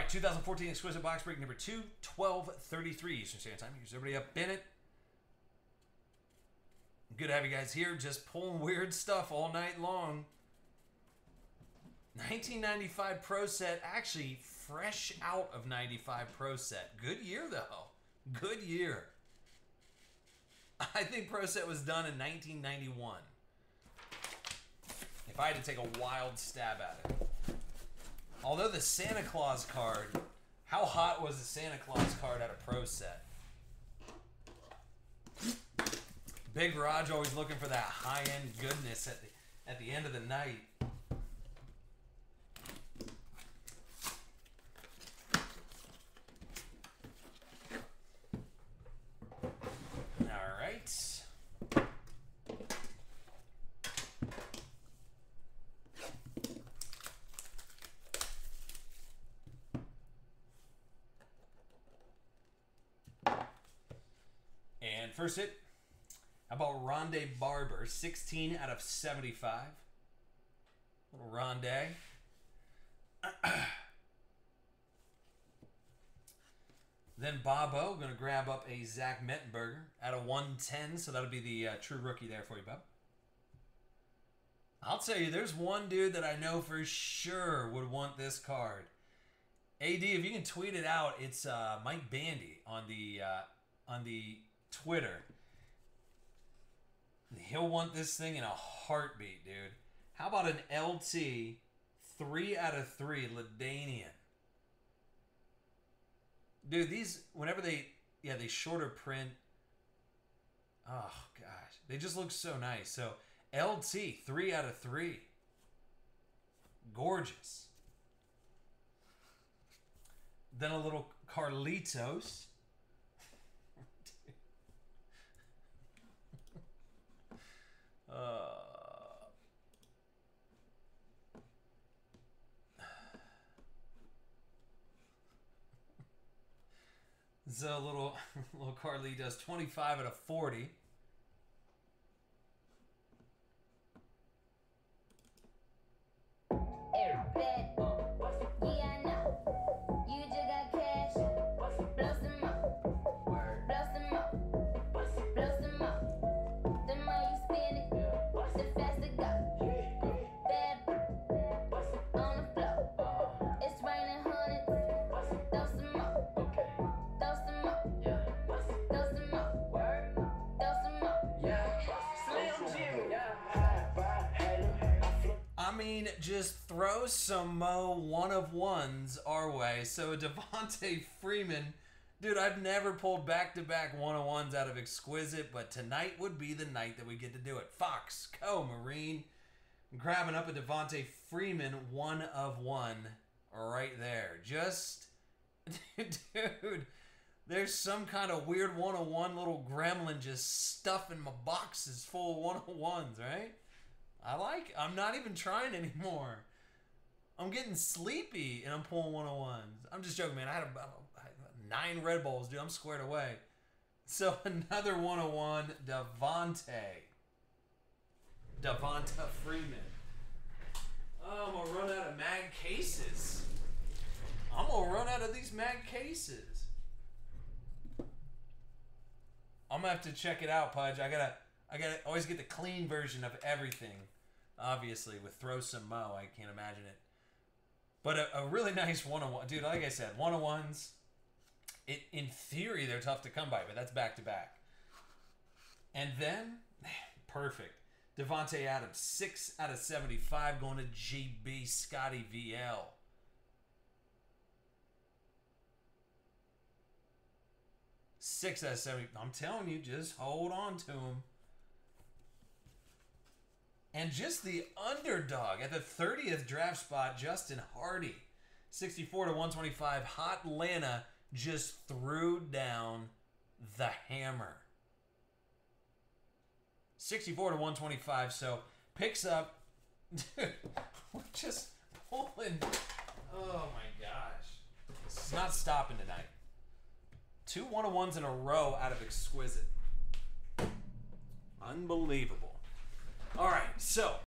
right, 2014 Exquisite Box Break number 2, 12:33 Eastern Standard Time. Here's everybody up in it. Good to have you guys here, just pulling weird stuff all night long. 1995 Pro Set, actually fresh out of 95 Pro Set. Good year, though. Good year. I think Pro Set was done in 1991. If I had to take a wild stab at it. Although the Santa Claus card, how hot was the Santa Claus card out of Pro Set? Big Raj always looking for that high-end goodness at the end of the night. All right. And first hit. How about Rondé Barber, 16 out of 75. Little Rondé. Then Bobo, going to grab up a Zach Mettenberger out of 110, so that'll be the true rookie there for you, Bob. I'll tell you, there's one dude that I know for sure would want this card. AD, if you can tweet it out, it's Mike Bandy on the Twitter. He'll want this thing in a heartbeat, dude. How about an LT 3 out of 3 LaDainian? Dude, these, whenever they shorter print. Oh, gosh. They just look so nice. So, LT 3 out of 3. Gorgeous. Then a little Carlitos. So little Carlitos, 25 out of 40. I mean, just throw some Mo one-of-ones our way. So Devontae Freeman, dude, I've never pulled back-to-back one-of-ones out of Exquisite, but tonight would be the night that we get to do it. Fox, Marine, grabbing up a Devontae Freeman one-of-one right there. Just, dude, there's some kind of weird one-of-one little gremlin just stuffing my boxes full of one-of-ones, right? I'm not even trying anymore. I'm getting sleepy and I'm pulling 101s. I'm just joking, man. I had 9 Red Bulls, dude. I'm squared away. So another 101, Devonta Freeman. Oh, I'm going to run out of mag cases. I'm going to run out of these mag cases. I'm going to have to check it out, Pudge. I gotta always get the clean version of everything. Obviously, with Throw Some Mo, I can't imagine it. But a really nice one-on-one. Dude, like I said, one-on-ones, in theory, they're tough to come by, but that's back-to-back. And then, perfect. Devontae Adams, 6 out of 75, going to GB Scotty VL. Six out of 70. I'm telling you, just hold on to him. And just the underdog at the 30th draft spot, Justin Hardy. 64 to 125. Hot Lana just threw down the hammer. 64 to 125. So picks up. Dude, we're just pulling. Oh my gosh. It's not stopping tonight. 2 101s in a row out of Exquisite. Unbelievable. All right, so